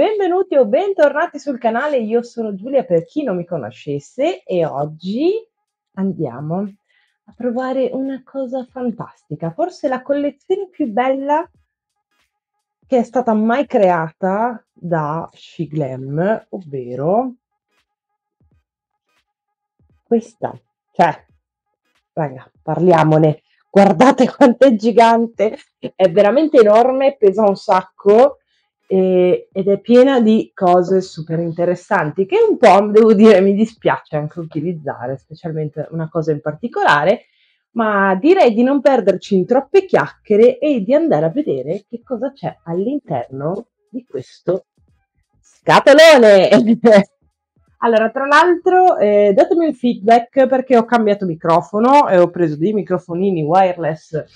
benvenuti o bentornati sul canale, io sono Giulia per chi non mi conoscesse e oggi andiamo a provare una cosa fantastica, forse la collezione più bella che è stata mai creata da Shiglam, ovvero questa. Cioè, raga, parliamone, guardate quanto è gigante, è veramente enorme, pesa un sacco ed è piena di cose super interessanti che un po', devo dire, mi dispiace anche utilizzare, specialmente una cosa in particolare, ma direi di non perderci in troppe chiacchiere e di andare a vedere che cosa c'è all'interno di questo scatolone. Allora, tra l'altro, datemi un feedback perché ho cambiato microfono e ho preso dei microfonini wireless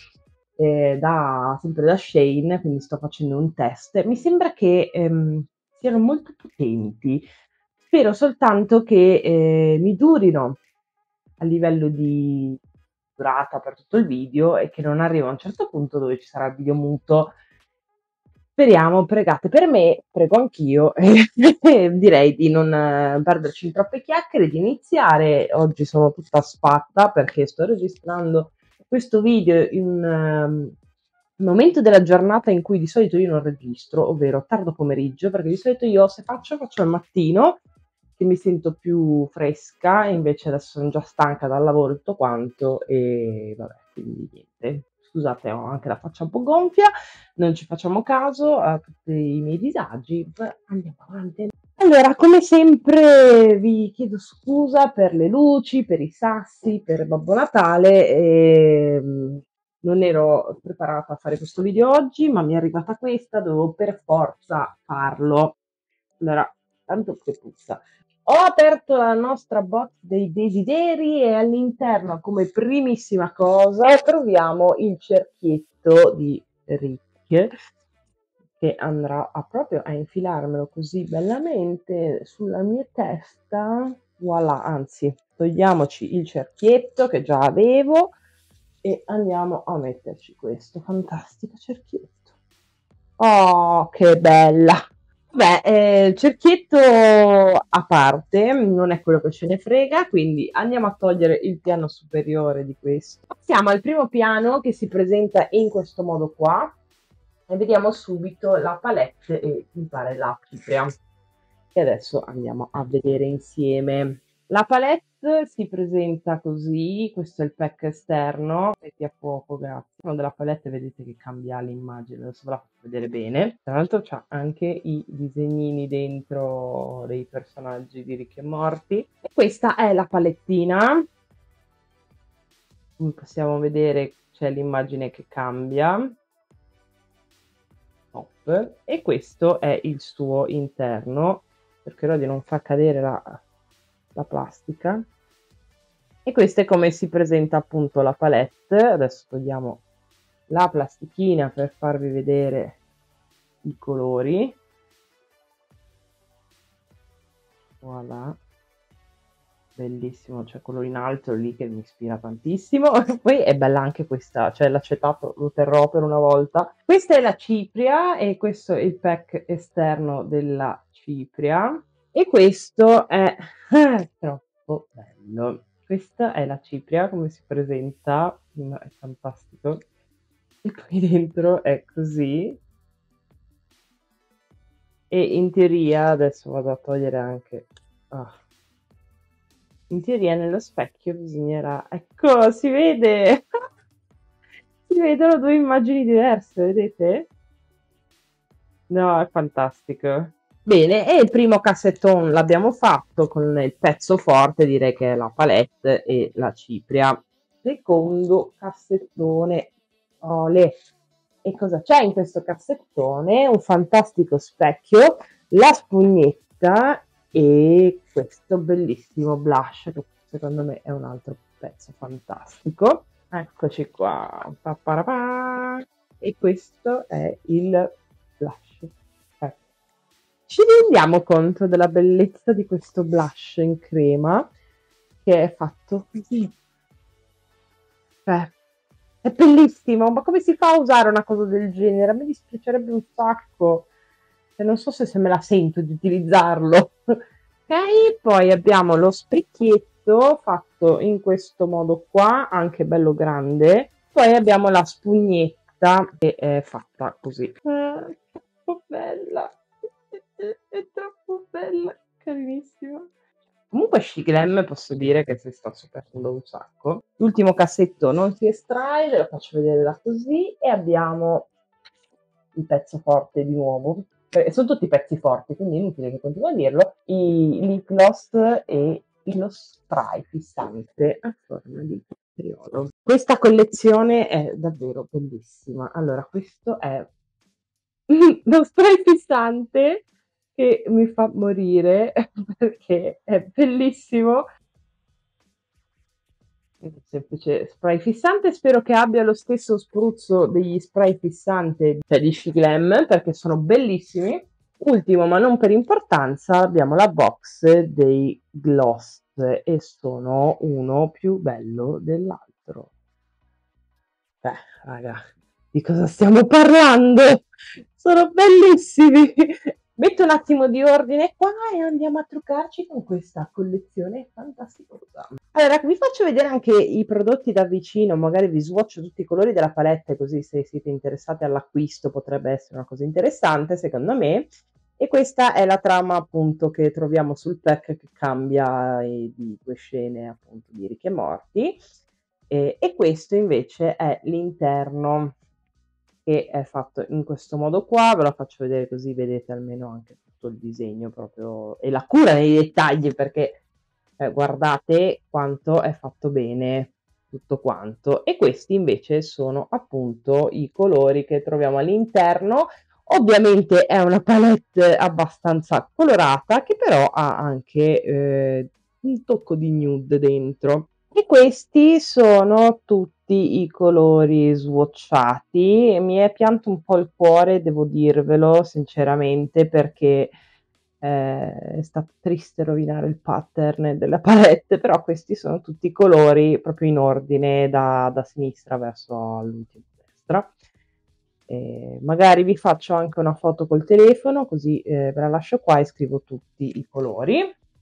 sempre da Shane, quindi sto facendo un test. Mi sembra che siano molto potenti. Spero soltanto che mi durino a livello di durata per tutto il video e che non arrivo a un certo punto dove ci sarà il video muto. Speriamo, pregate per me, prego anch'io, e direi di non perderci in troppe chiacchiere, di iniziare. Oggi sono tutta sfatta perché sto registrando questo video in un momento della giornata in cui di solito io non registro, ovvero tardo pomeriggio, perché di solito io se faccio al mattino, che mi sento più fresca, e invece adesso sono già stanca dal lavoro e tutto quanto, e vabbè, quindi niente. Scusate, ho anche la faccia un po' gonfia, non ci facciamo caso a tutti i miei disagi, andiamo avanti. Allora, come sempre vi chiedo scusa per le luci, per i sassi, per Babbo Natale. Non ero preparata a fare questo video oggi, ma mi è arrivata questa, dovevo per forza farlo. Allora, tanto che puzza. Ho aperto la nostra box dei desideri e all'interno, come primissima cosa, troviamo il cerchietto di Rick che andrà proprio a infilarmelo così bellamente sulla mia testa. Voilà, anzi, togliamoci il cerchietto che già avevo e andiamo a metterci questo fantastico cerchietto. Oh, che bella! Beh, il cerchietto a parte, non è quello che ce ne frega, quindi andiamo a togliere il piano superiore di questo. Passiamo al primo piano che si presenta in questo modo qua e vediamo subito la palette e mi pare la cipria che adesso andiamo a vedere insieme. La palette si presenta così, questo è il pack esterno, metti a fuoco, grazie. All'interno della palette vedete che cambia l'immagine, adesso ve la faccio vedere bene. Tra l'altro c'ha anche i disegnini dentro dei personaggi di Rick e Morty. E questa è la palettina, come possiamo vedere c'è l'immagine che cambia. Top. E questo è il suo interno, cercherò di non far cadere la plastica. E questo è come si presenta appunto la palette. Adesso togliamo la plastichina per farvi vedere i colori. Voilà, bellissimo, c'è quello in alto lì che mi ispira tantissimo. Poi è bella anche questa, cioè l'acetato lo terrò per una volta. Questa è la cipria e questo è il pack esterno della cipria. E questo è troppo bello. Questa è la cipria, come si presenta, è fantastico. E qui dentro è così. E in teoria, adesso vado a togliere anche... in teoria nello specchio bisognerà... Ecco, si vede! Si vedono due immagini diverse, vedete? No, è fantastico. Bene, e il primo cassettone l'abbiamo fatto con il pezzo forte, direi che è la palette e la cipria. Secondo cassettone, ole. E cosa c'è in questo cassettone? Un fantastico specchio, la spugnetta e questo bellissimo blush che secondo me è un altro pezzo fantastico. Eccoci qua. Pa. E questo è il blush. Ci rendiamo conto della bellezza di questo blush in crema che è fatto così. È bellissimo, ma come si fa a usare una cosa del genere? A me dispiacerebbe un sacco. non so se me la sento di utilizzarlo. Ok, poi abbiamo lo specchietto fatto in questo modo qua, anche bello grande. Poi abbiamo la spugnetta che è fatta così. È troppo bella, è troppo bella, carinissima. Comunque Shiglam posso dire che si sta superando un sacco. L'ultimo cassetto non si estrae, ve lo faccio vedere da così, e abbiamo il pezzo forte di nuovo. Sono tutti pezzi forti, quindi è inutile che continuo a dirlo. I lip gloss e lo spray fissante a forma di triolo. Questa collezione è davvero bellissima. Allora, questo è lo spray fissante che mi fa morire perché è bellissimo. Un semplice spray fissante, spero che abbia lo stesso spruzzo degli spray fissante, cioè di Shiglam, perché sono bellissimi. Ultimo, ma non per importanza, abbiamo la box dei gloss e sono uno più bello dell'altro. Raga, di cosa stiamo parlando? Sono bellissimi! Metto un attimo di ordine qua e andiamo a truccarci con questa collezione fantasticosa. Allora, vi faccio vedere anche i prodotti da vicino, magari vi swatcho tutti i colori della palette, così se siete interessati all'acquisto potrebbe essere una cosa interessante, secondo me. E questa è la trama appunto che troviamo sul pack che cambia di 2 scene appunto di Rick e Morty. E questo invece è l'interno che è fatto in questo modo qua, ve lo faccio vedere così vedete almeno anche tutto il disegno proprio e la cura nei dettagli perché guardate quanto è fatto bene tutto quanto. E questi invece sono appunto i colori che troviamo all'interno. Ovviamente è una palette abbastanza colorata che però ha anche un tocco di nude dentro. E questi sono tutti i colori swatchati. Mi è pianto un po' il cuore, devo dirvelo sinceramente, perché è stato triste rovinare il pattern della palette, però questi sono tutti i colori proprio in ordine da sinistra verso l'ultima destra. Magari vi faccio anche una foto col telefono, così ve la lascio qua e scrivo tutti i colori.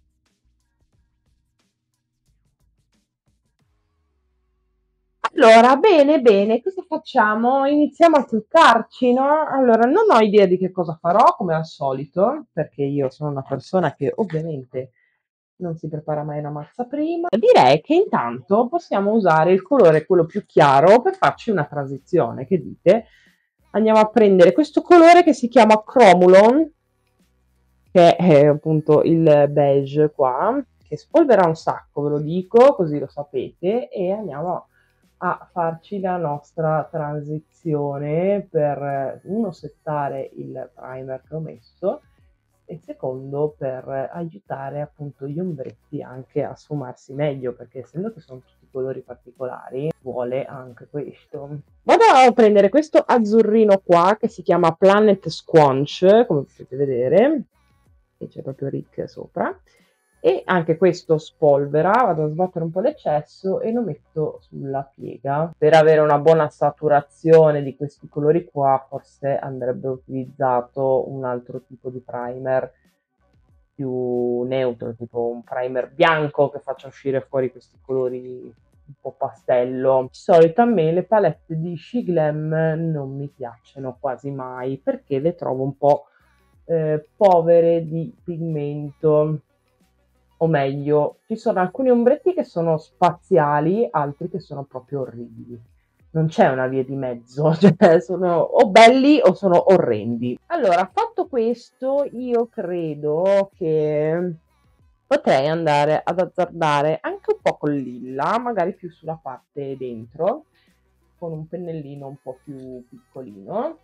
Allora, bene, bene, cosa facciamo? Iniziamo a truccarci, no? Allora, non ho idea di che cosa farò, come al solito, perché io sono una persona che ovviamente non si prepara mai una mazza prima. Direi che intanto possiamo usare il colore, quello più chiaro, per farci una transizione. Che dite? Andiamo a prendere questo colore che si chiama Chromulon, che è appunto il beige qua, che spolvera un sacco, ve lo dico, così lo sapete, e andiamo a farci la nostra transizione per uno settare il primer che ho messo e secondo per aiutare appunto gli ombretti anche a sfumarsi meglio perché essendo che sono tutti colori particolari vuole anche questo. Vado a prendere questo azzurrino qua che si chiama Planet Squanch, come potete vedere, e c'è proprio Rick sopra, e anche questo spolvera, vado a sbattere un po' l'eccesso e lo metto sulla piega. Per avere una buona saturazione di questi colori qua forse andrebbe utilizzato un altro tipo di primer più neutro, tipo un primer bianco che faccia uscire fuori questi colori un po' pastello. Di solito a me le palette di Shiglam non mi piacciono quasi mai perché le trovo un po' povere di pigmento, o meglio, ci sono alcuni ombretti che sono spaziali, altri che sono proprio orribili. Non c'è una via di mezzo, cioè sono o belli o sono orrendi. Allora, fatto questo, io credo che potrei andare ad azzardare anche un po' col lilla, magari più sulla parte dentro, con un pennellino un po' più piccolino,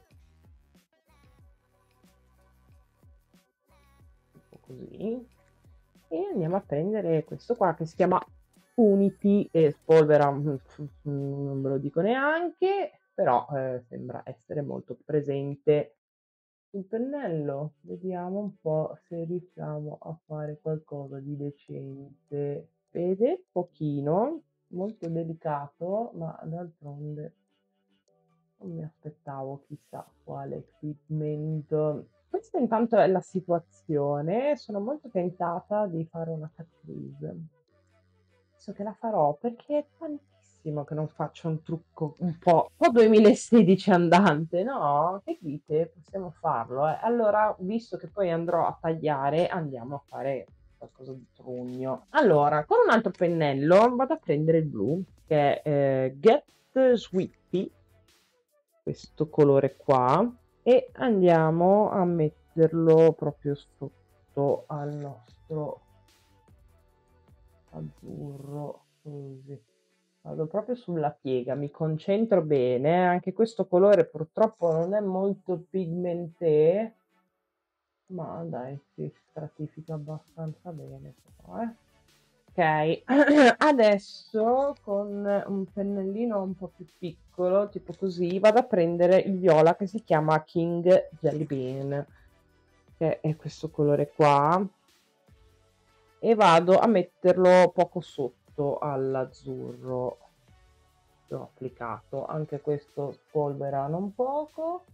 così. E andiamo a prendere questo qua che si chiama Unity e spolvera, non ve lo dico neanche, però sembra essere molto presente sul pennello. Vediamo un po' se riusciamo a fare qualcosa di decente. Vede? Pochino, molto delicato, ma d'altronde Non mi aspettavo chissà quale pigmento. Questa intanto è la situazione, sono molto tentata di fare una cut crease. So che la farò perché è tantissimo che non faccio un trucco un po' 2016 andante, no? Che dite? Possiamo farlo, eh. Allora, visto che poi andrò a tagliare, andiamo a fare qualcosa di trugno. Allora, con un altro pennello vado a prendere il blu, che è Get Sweetie, questo colore qua, e andiamo a metterlo proprio sotto al nostro azzurro, così. Vado proprio sulla piega, mi concentro bene, anche questo colore purtroppo non è molto pigmenté, ma dai, si stratifica abbastanza bene però, eh. Ok, adesso con un pennellino un po' più piccolo, tipo così, vado a prendere il viola che si chiama King Jelly Bean, che è questo colore qua, e vado a metterlo poco sotto all'azzurro che ho applicato. Anche questo spolvera non poco.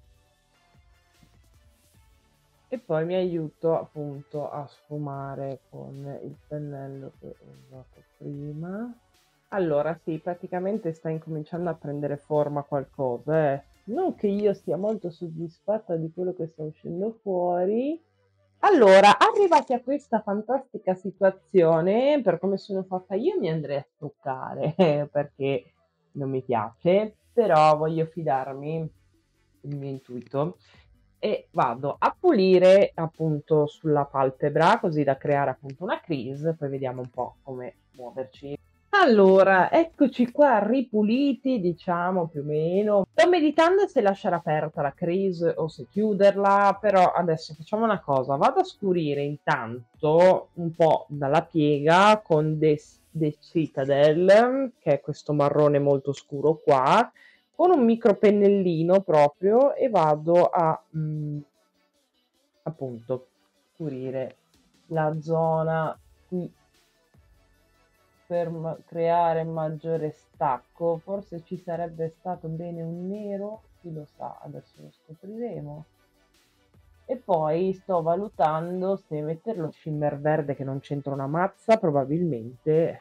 E poi mi aiuto appunto a sfumare con il pennello che ho usato prima. Allora sì, praticamente sta incominciando a prendere forma qualcosa, eh. Non che io sia molto soddisfatta di quello che sta uscendo fuori. Allora, arrivati a questa fantastica situazione, per come sono fatta io mi andrei a struccare perché non mi piace, però voglio fidarmi del mio intuito e vado a pulire appunto sulla palpebra così da creare appunto una crease, poi vediamo un po' come muoverci. Allora, eccoci qua ripuliti, diciamo più o meno. Sto meditando se lasciare aperta la crease o se chiuderla, però adesso facciamo una cosa, vado a scurire intanto un po' dalla piega con The Citadel, che è questo marrone molto scuro qua, con un micro pennellino proprio e vado a appunto scurire la zona qui per creare maggiore stacco. Forse ci sarebbe stato bene un nero, chi lo sa, adesso lo scopriremo. E poi sto valutando se mettere lo shimmer verde che non c'entra una mazza, probabilmente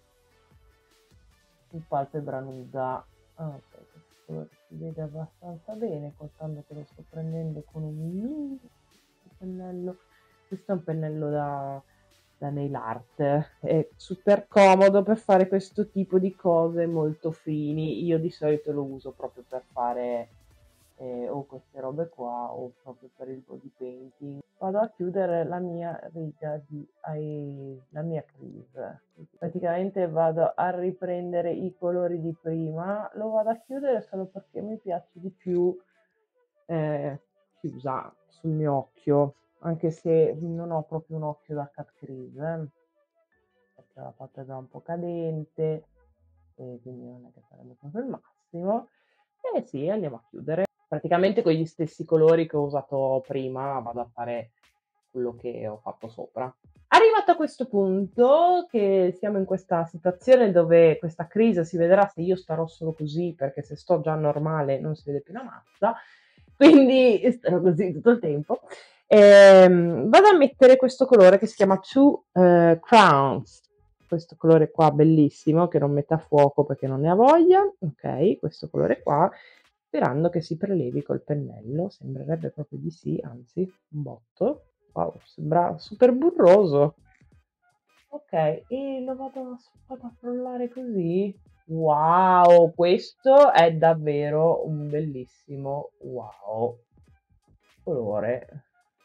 su palpebra nuda. Ah, ok, questo si vede abbastanza bene, contando che lo sto prendendo con un mini pennello. Questo è un pennello da nail art, è super comodo per fare questo tipo di cose molto fini. Io di solito lo uso proprio per fare o queste robe qua o proprio per il body painting. Vado a chiudere la mia riga la mia crease. Praticamente vado a riprendere i colori di prima, lo vado a chiudere solo perché mi piace di più chiusa sul mio occhio, anche se non ho proprio un occhio da cat crease, perché la palpebra è un po' cadente e quindi non è che sarebbe proprio il massimo. E sì, andiamo a chiudere. Praticamente con gli stessi colori che ho usato prima vado a fare quello che ho fatto sopra. Arrivato a questo punto, che siamo in questa situazione dove questa crisi si vedrà se io starò solo così, perché se sto già normale non si vede più una mazza, quindi starò così tutto il tempo. Vado a mettere questo colore che si chiama Two Crowns, questo colore qua bellissimo che non mette a fuoco perché non ne ha voglia, ok, questo colore qua, sperando che si prelevi col pennello, sembrerebbe proprio di sì, anzi un botto. Wow, sembra super burroso. Ok, e lo vado a frullare così. Wow, questo è davvero un bellissimo wow colore.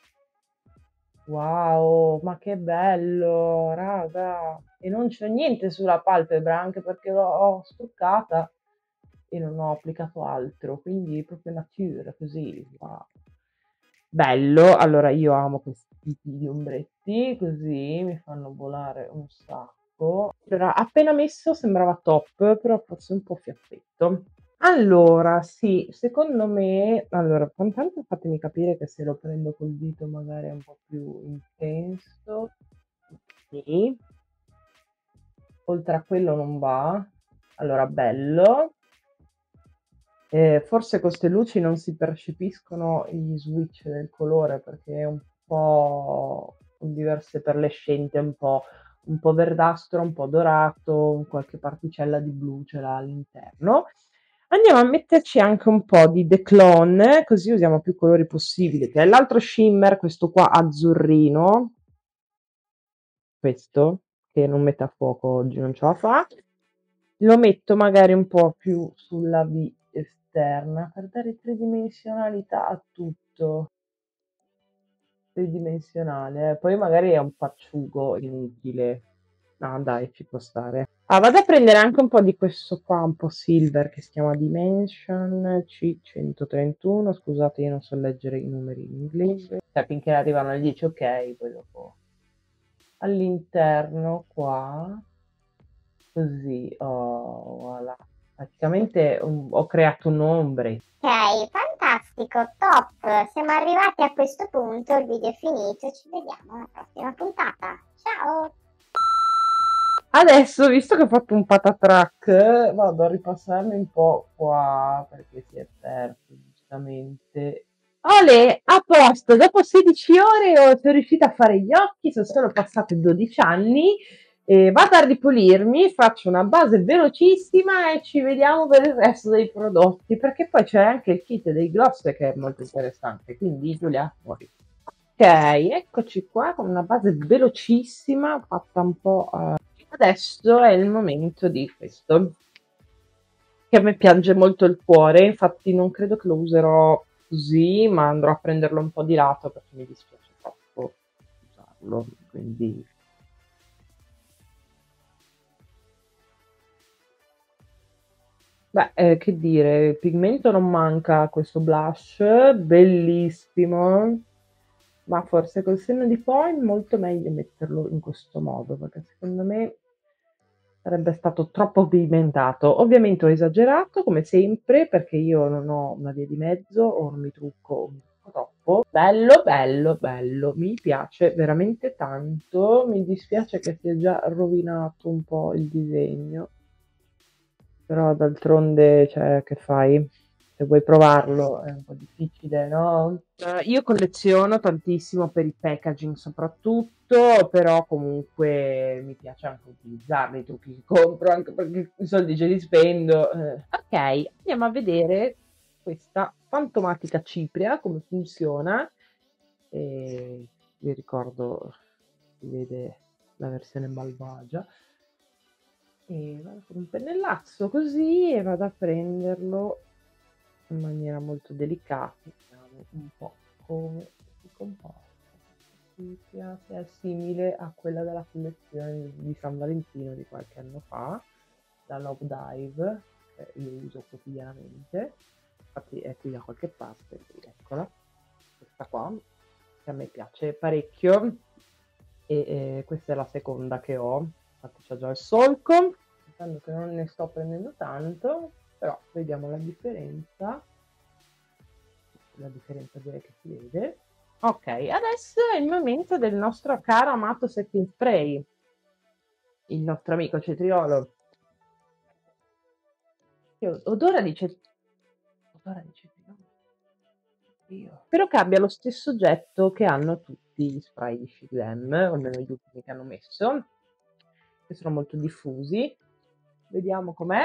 Wow, ma che bello, raga. E non c'è niente sulla palpebra, anche perché l'ho struccata e non ho applicato altro, quindi proprio nature, così. Wow. Bello, allora io amo questi tipi di ombretti, così mi fanno volare un sacco. Allora, appena messo sembrava top, però forse un po' fiaffetto. Allora, sì, secondo me, allora, intanto fatemi capire che se lo prendo col dito magari è un po' più intenso. Sì, oltre a quello non va. Allora, bello. Forse con 'ste luci non si percepiscono gli switch del colore perché è un po' diverse perlescente, un po' verdastro, un po' dorato, qualche particella di blu ce l'ha all'interno. Andiamo a metterci anche un po' di Declone, così usiamo più colori possibili, che è l'altro shimmer, questo qua azzurrino, questo, che non mette a fuoco oggi, non ce la fa. Lo metto magari un po' più sulla V esterna per dare tridimensionalità a tutto. Tridimensionale, poi magari è un pacciugo inutile. No, dai, ci può stare. Ah, vado a prendere anche un po' di questo qua, un po' silver, che si chiama Dimension C131. Scusate, io non so leggere i numeri in inglese. Cioè, finché arrivano al 10, ok, poi dopo. All'interno qua, così, oh, voilà. Praticamente ho creato un'ombre. Ok, fantastico, top. Siamo arrivati a questo punto, il video è finito, ci vediamo alla prossima puntata. Ciao! Adesso, visto che ho fatto un patatrack, vado a ripassarmi un po' qua perché si è perso giustamente. Ole, a posto, dopo 16 ore sono riuscita a fare gli occhi, sono solo passate 12 anni. Vado a ripulirmi, faccio una base velocissima e ci vediamo per il resto dei prodotti, perché poi c'è anche il kit dei gloss che è molto interessante, quindi Giulia, fuori. Ok, eccoci qua con una base velocissima, fatta un po'. Adesso è il momento di questo, che a me piange molto il cuore, infatti non credo che lo userò così, ma andrò a prenderlo un po' di lato perché mi dispiace troppo usarlo, quindi. Beh, che dire, il pigmento non manca, questo blush, bellissimo, ma forse col senno di poi è molto meglio metterlo in questo modo, perché secondo me sarebbe stato troppo pigmentato. Ovviamente ho esagerato, come sempre, perché io non ho una via di mezzo, o non mi trucco o mi trucco troppo. Bello, bello, bello, mi piace veramente tanto, mi dispiace che sia già rovinato un po' il disegno. Però d'altronde, cioè, che fai? Se vuoi provarlo è un po' difficile, no? Io colleziono tantissimo per i packaging soprattutto, però comunque mi piace anche utilizzarli, i trucchi che compro, anche perché i soldi ce li spendo. Ok, andiamo a vedere questa fantomatica cipria, come funziona. E vi ricordo, si vede la versione malvagia. E vado con un pennellazzo così e vado a prenderlo in maniera molto delicata. Vediamo un po' come si comporta. Se è simile a quella della collezione di San Valentino di qualche anno fa, la Love Dive, che io uso quotidianamente. Infatti è qui da qualche parte, eccola, questa qua, che a me piace parecchio. E questa è la seconda che ho, infatti c'ho già il solco, pensando che non ne sto prendendo tanto, però vediamo la differenza direi che si vede. Ok, adesso è il momento del nostro caro amato setting spray, il nostro amico cetriolo. Odore di cetriolo. Spero che abbia lo stesso oggetto che hanno tutti gli spray di Shiglam, o almeno gli ultimi che hanno messo, che sono molto diffusi. Vediamo com'è.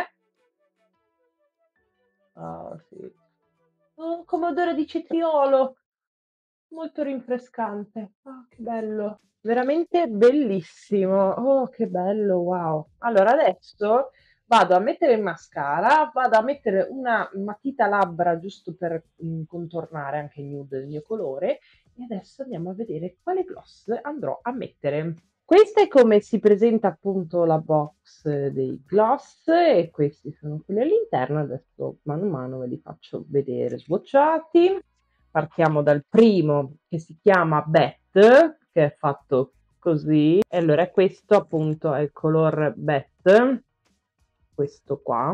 Ah, sì. Oh, come odore di cetriolo, molto rinfrescante. Ah, che bello, veramente bellissimo. Oh, che bello, wow. Allora, adesso vado a mettere il mascara, vado a mettere una matita labbra giusto per contornare anche il nude del mio colore e adesso andiamo a vedere quale gloss andrò a mettere. Questa è come si presenta appunto la box dei gloss e questi sono quelli all'interno. Adesso mano a mano ve li faccio vedere swatchati. Partiamo dal primo che si chiama Bet, che è fatto così. E allora questo appunto è il color Bet, questo qua.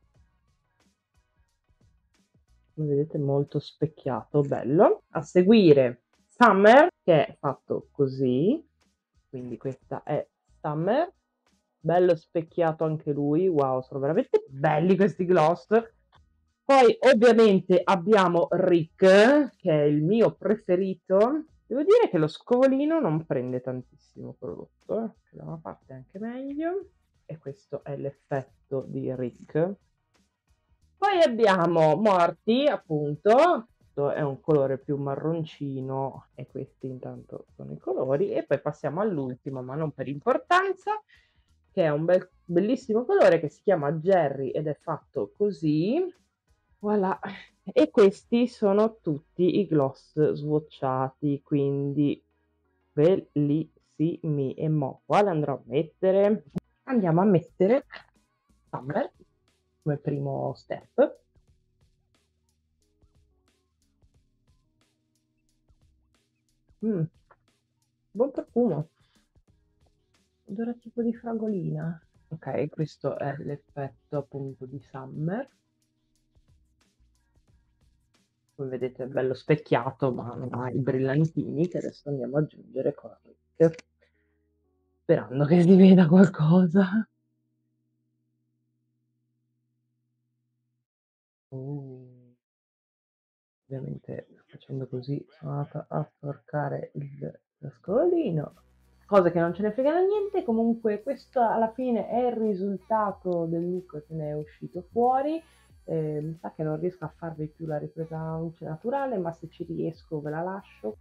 Come vedete molto specchiato, bello. A seguire Summer, che è fatto così. Quindi questa è Summer, bello specchiato anche lui, wow, sono veramente belli questi gloss. Poi ovviamente abbiamo Rick, che è il mio preferito. Devo dire che lo scovolino non prende tantissimo prodotto, che da una parte è anche meglio, e questo è l'effetto di Rick. Poi abbiamo Morty, appunto, questo è un colore più marroncino e questi intanto sono i colori. E poi passiamo all'ultimo, ma non per importanza, che è un bellissimo colore che si chiama Jerry ed è fatto così. Voilà. E questi sono tutti i gloss swatchati, quindi bellissimi. E mo quale andrò a mettere? Andiamo a mettere Summer come primo step. Buon profumo, odore tipo di fragolina. Ok, questo è l'effetto appunto di Summer. Come vedete è bello specchiato, ma non ha i brillantini che adesso andiamo ad aggiungere con Rick, sperando che si veda qualcosa. Ovviamente facendo così sono andata a sporcare lo scovolino, cosa che non ce ne frega niente. Comunque questo alla fine è il risultato del look che ne è uscito fuori. Mi sa che non riesco a farvi più la ripresa luce naturale, ma se ci riesco ve la lascio.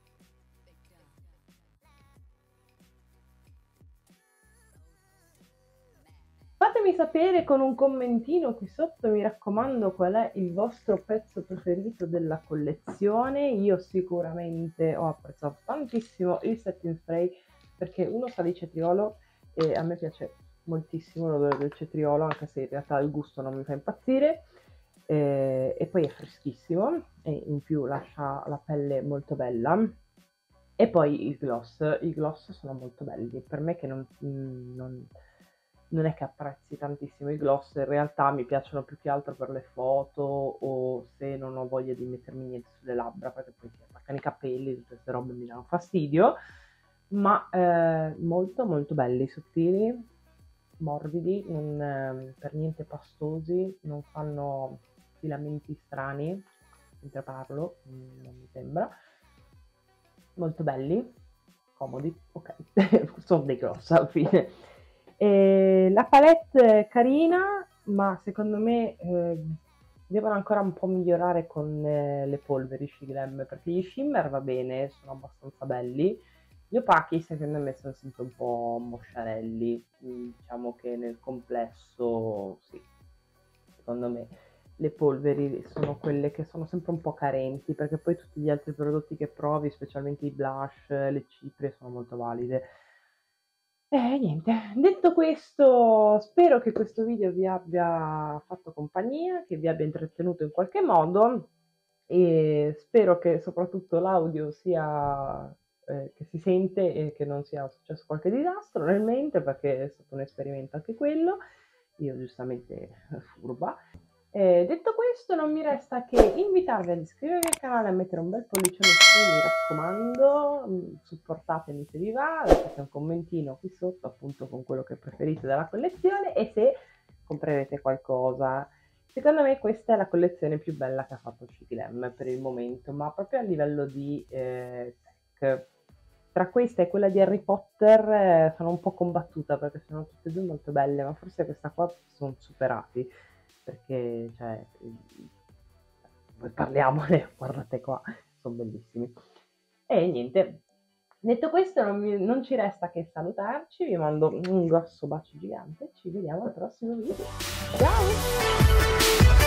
Fatemi sapere con un commentino qui sotto, mi raccomando, qual è il vostro pezzo preferito della collezione. Io sicuramente ho apprezzato tantissimo il setting spray perché uno sa di cetriolo e a me piace moltissimo l'odore del cetriolo, anche se in realtà il gusto non mi fa impazzire. E poi è freschissimo e in più lascia la pelle molto bella. E poi i gloss sono molto belli, per me che non è che apprezzi tantissimo i gloss, in realtà mi piacciono più che altro per le foto o se non ho voglia di mettermi niente sulle labbra, perché poi ti attaccano i capelli, tutte queste robe mi danno fastidio, ma molto molto belli, sottili, morbidi, non per niente pastosi, non fanno filamenti strani mentre parlo, non mi sembra. Molto belli, comodi, ok, sono dei gloss alla fine. La palette è carina, ma secondo me devono ancora un po' migliorare con le polveri Shiglam, perché gli shimmer va bene, sono abbastanza belli. Gli opachi secondo me sono sempre un po' mosciarelli, diciamo che nel complesso sì, secondo me le polveri sono quelle che sono sempre un po' carenti, perché poi tutti gli altri prodotti che provi, specialmente i blush, le ciprie, sono molto valide. E niente, detto questo, spero che questo video vi abbia fatto compagnia, che vi abbia intrattenuto in qualche modo e spero che soprattutto l'audio sia che si sente e che non sia successo qualche disastro nel mente, perché è stato un esperimento anche quello, io giustamente furba. Detto questo, non mi resta che invitarvi ad iscrivervi al canale e a mettere un bel pollicione su, mi raccomando, supportatemi se vi va, lasciate un commentino qui sotto appunto con quello che preferite della collezione e se comprerete qualcosa. Secondo me questa è la collezione più bella che ha fatto Shiglam per il momento, ma proprio a livello di tech. Tra questa e quella di Harry Potter sono un po' combattuta perché sono tutte e due molto belle, ma forse questa qua sono superati perché cioè, poi parliamone, guardate qua, sono bellissimi. E niente, detto questo non ci resta che salutarci, vi mando un grosso bacio gigante, ci vediamo al prossimo video. Ciao!